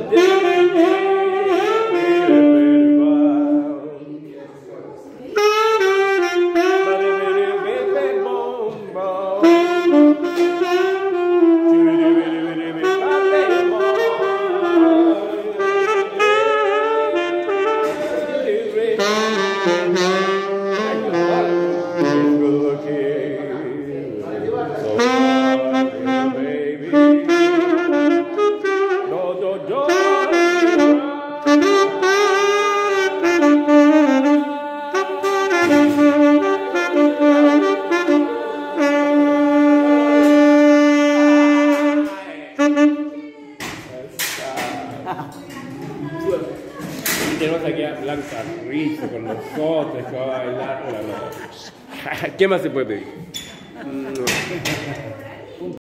Y tenemos aquí a Blanca Rizzo con nosotros que va a bailar. ¿Qué más se puede pedir?